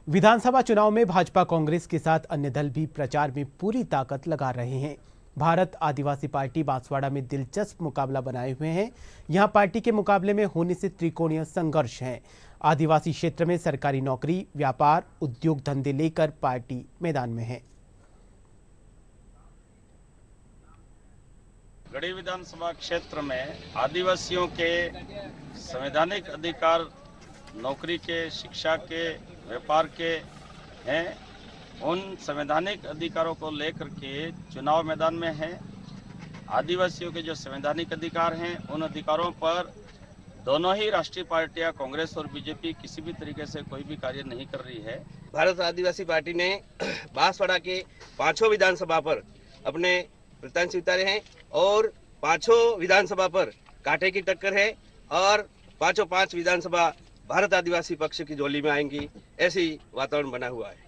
विधानसभा चुनाव में भाजपा कांग्रेस के साथ अन्य दल भी प्रचार में पूरी ताकत लगा रहे हैं। भारत आदिवासी पार्टी बांसवाड़ा में दिलचस्प मुकाबला बनाए हुए हैं। यहां पार्टी के मुकाबले में होने से त्रिकोणीय संघर्ष है। आदिवासी क्षेत्र में सरकारी नौकरी, व्यापार, उद्योग धंधे लेकर पार्टी मैदान में है। गढ़ी विधानसभा क्षेत्र में आदिवासियों के संवैधानिक अधिकार नौकरी के, शिक्षा के, व्यापार के हैं। उन संवैधानिक अधिकारों को लेकर के चुनाव मैदान में है। आदिवासियों के जो संवैधानिक अधिकार हैं, उन अधिकारों पर दोनों ही राष्ट्रीय पार्टियां कांग्रेस और बीजेपी किसी भी तरीके से कोई भी कार्य नहीं कर रही है। भारत आदिवासी पार्टी ने बांसवाड़ा के 5 विधानसभा पर अपने प्रत्याशी उतारे हैं और 5 विधानसभा पर कांटे की टक्कर है और 5 विधानसभा भारत आदिवासी पक्ष की झोली में आएंगी, ऐसी वातावरण बना हुआ है।